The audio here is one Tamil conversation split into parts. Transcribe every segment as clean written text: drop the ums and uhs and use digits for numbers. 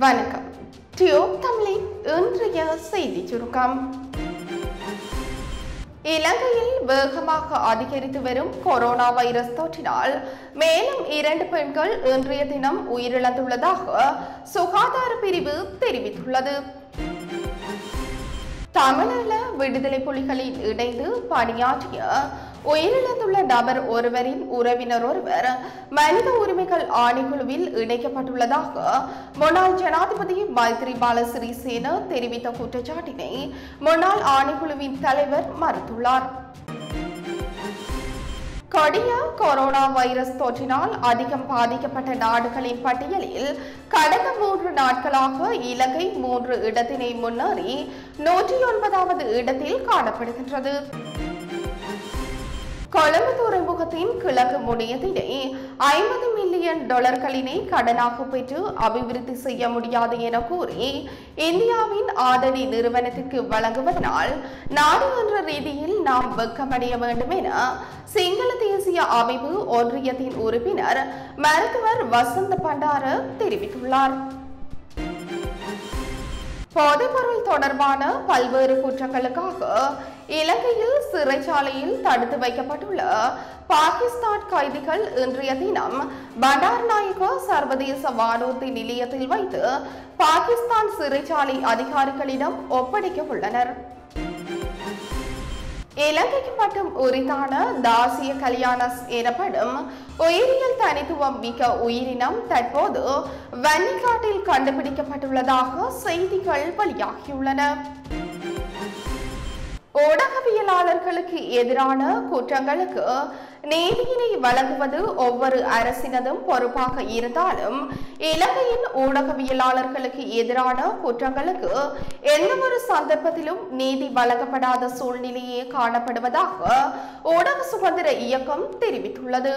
வணக்கம். டியூப்தமிழின் இன்றைய செய்தி சுருக்கம். இலங்கையில் வேகமாக அதிகரித்து வரும் கொரோனா வைரஸ் தொற்றினால் மேலும் 2 பெண்கள் இன்றைய தினம் உயிரிழந்துள்ளதாக சுகாதார பிரிவு தெரிவித்துள்ளது. தமிழீழ விடுதலை புலிகளில் இணைந்து பணியாற்றிய உயிரிழந்துள்ள நபர் ஒருவரின் உறவினர் ஒருவர் மனித உரிமைகள் ஆணைக்குழுவில் இணைக்கப்பட்டுள்ளதாக முன்னாள் ஜனாதிபதி மைத்ரிபால சிறிசேன தெரிவித்த குற்றச்சாட்டினை முன்னாள் ஆணைக்குழுவின் தலைவர் மறுத்துள்ளார். கொடிய கொரோனா வைரஸ் தொற்றினால் அதிகம் பாதிக்கப்பட்ட நாடுகளின் பட்டியலில் கடந்த 3 நாட்களாக இலங்கை 3 இடத்தினை முன்னேறி 109வது இடத்தில் காணப்படுகின்றது. கொழும்பு துறைமுகத்தின் கிழக்கு முனையத்தினை $50 மில்லியன் கடனாக பெற்று அபிவிருத்தி செய்ய முடியாது என கூறி இந்தியாவின் ஆதனி நிறுவனத்திற்கு வழங்குவதனால் நாடு என்ற ரீதியில் நாம் வெட்கமடைய வேண்டும் என சிங்கள தேசிய அமைப்பு ஒன்றியத்தின் உறுப்பினர் மருத்துவர் வசந்த பண்டார தெரிவித்துள்ளார். போதைப்பொருள் தொடர்பான பல்வேறு குற்றங்களுக்காக இலங்கையில் சிறைச்சாலையில் தடுத்து வைக்கப்பட்டுள்ள பாகிஸ்தான் கைதிகள் இன்றைய தினம் பண்டார்நாயக சர்வதேச வானூர்தி நிலையத்தில் வைத்து பாகிஸ்தான் சிறைச்சாலை அதிகாரிகளிடம் ஒப்படைக்க உள்ளனர். இலங்கைக்கு மட்டும் உரித்தான தாசிய கல்யாணஸ் எனப்படும் உயிரியல் தனித்துவம் மிக்க உயிரினம் தற்போது வன்னிக்காட்டில் கண்டுபிடிக்கப்பட்டுள்ளதாக செய்திகள் வெளியாகியுள்ளன. ஊடகவியலாளர்களுக்கு எதிரான குற்றங்களுக்கு நீதியினை வழங்குவது ஒவ்வொரு அரசினதும் பொறுப்பாக இருந்தாலும் இலங்கையின் ஊடகவியலாளர்களுக்கு எதிரான குற்றங்களுக்கு எந்தவொரு சந்தர்ப்பத்திலும் நீதி வழங்கப்படாத சூழ்நிலையே காணப்படுவதாக ஊடக சுதந்திர இயக்கம் தெரிவித்துள்ளது.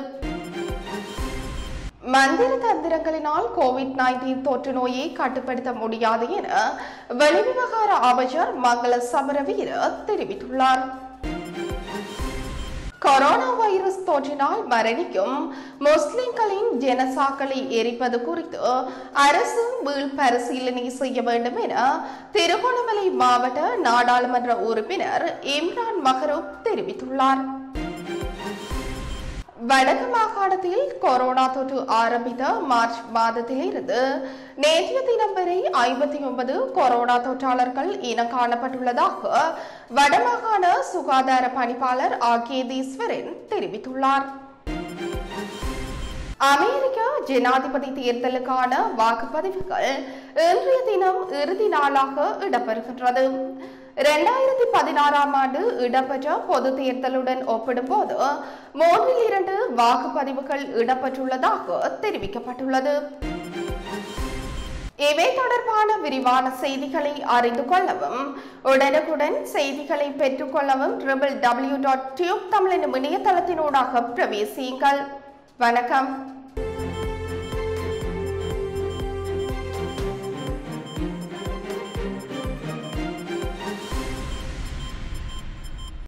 மந்திர தந்திரங்களினால் கோவிட்-19 தொற்று நோயை கட்டுப்படுத்த முடியாது என வெளிவிவகார அமைச்சர் மங்கள சமரவீர தெரிவித்துள்ளார். கொரோனா வைரஸ் தொற்றினால் மரணிக்கும் முஸ்லிம்களின் ஜனசாக்களை எரிப்பது குறித்து அரசு மீள் பரிசீலனை செய்ய வேண்டும் என திருகோணமலை மாவட்ட நாடாளுமன்ற உறுப்பினர் இம்ரான் மஹரூப் தெரிவித்துள்ளார். வடக்கு மாகாணத்தில் கொரோனா தொற்று ஆரம்பித்த மார்ச் மாதத்திலிருந்து நேற்றைய தினம் வரை 59 கொரோனா தொற்றாளர்கள் இனம் காணப்பட்டுள்ளதாக வடமாகாண சுகாதார பணிப்பாளர் ஆகேதீஸ்வரன் தெரிவித்துள்ளார். அமெரிக்க ஜனாதிபதி தேர்தலுக்கான வாக்குப்பதிவுகள் இன்றைய தினம் இறுதி நாளாக இடம்பெறுகின்றது. 2016ஆம் ஆண்டு இடம்பெற்ற பொது தேர்தலுடன் ஒப்பிடும்போது 3/2 வாக்குப்பதிவுகள் இடம்பெற்றுள்ளதாக தெரிவிக்கப்பட்டுள்ளது. இவை தொடர்பான விரிவான செய்திகளை அறிந்து கொள்ளவும் உடனுக்குடன் செய்திகளை பெற்றுக் கொள்ளவும் www.tubetamil இணையதளத்தினூடாக பிரவேசியுங்கள். வணக்கம்.